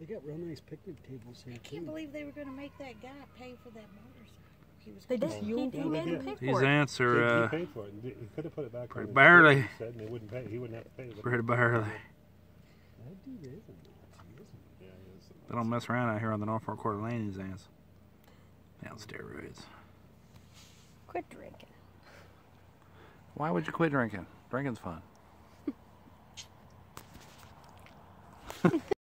They got real nice picnic tables here. I can't believe they were going to make that guy pay for that motorcycle. He was They did. He made him pay for it. His answer, he paid for it. He could have put it back pretty on barely. He said, and they wouldn't pay. He wouldn't have to pay it. pretty barely. That dude is a Nazi, isn't he? Yeah, he is. They don't mess around out here on the North Fork Coeur d'Alene, his ass. Down steroids. Quit drinking. Why would you quit drinking? Drinking's fun.